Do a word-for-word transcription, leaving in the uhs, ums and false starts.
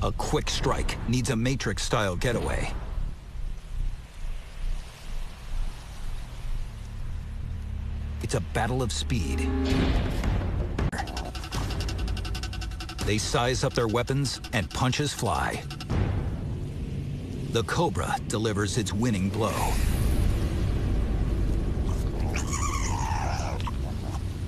A quick strike needs a Matrix-style getaway. It's a battle of speed. They size up their weapons and punches fly. The Cobra delivers its winning blow.